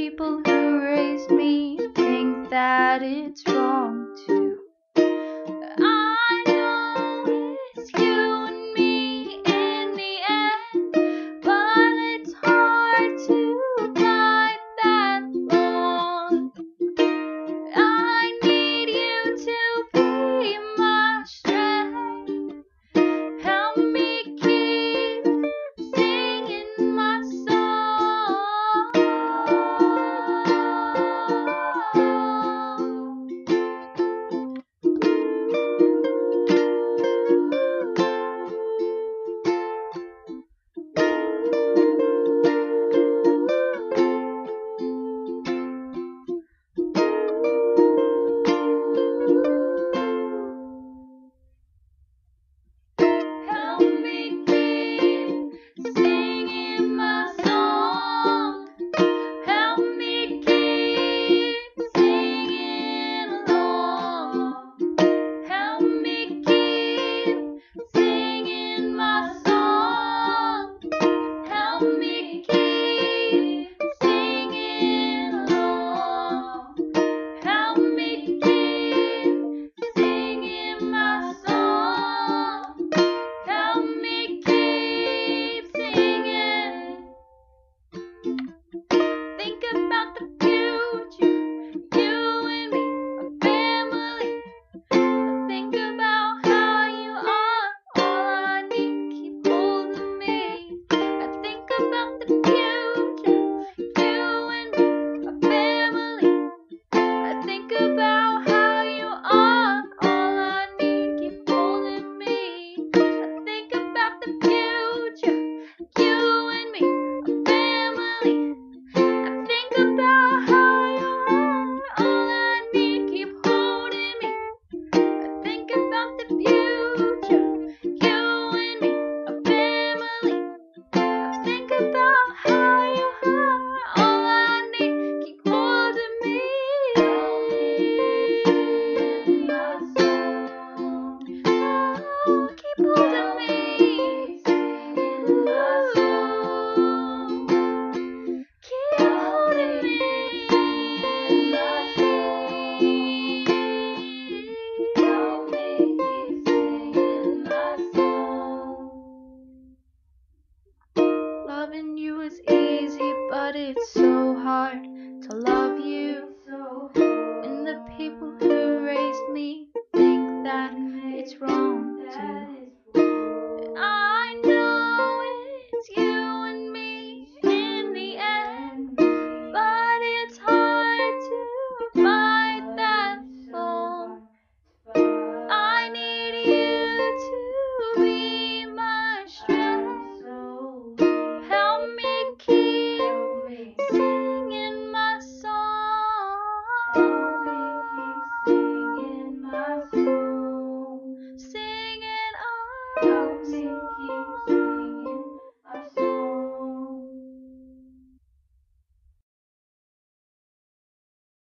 people who raised me think that it's wrong to. I know it's you and me in the end, but it's hard to fight that long. I need you to be my strength. Help me keep singing my song. Help me keep singing my song. Help me keep singing along. Help me keep singing my song. Help me keep singing along. Help me keep singing my song. Help me keep singing. Think about the future, you and me, a family. Think about how you are, all I need, keep holding me. I think about the future, you and me, a family. I think about how you are, all I need, keep holding me. I think about the future, you and me, a family. I think about how you are, all I need, keep holding me. I think about the future, you and me, a family. I think about how you are, all I need, keep holding me. Oh, keep holding me. Keep holding me. Help me keep singing my song. Loving you is easy, but it's so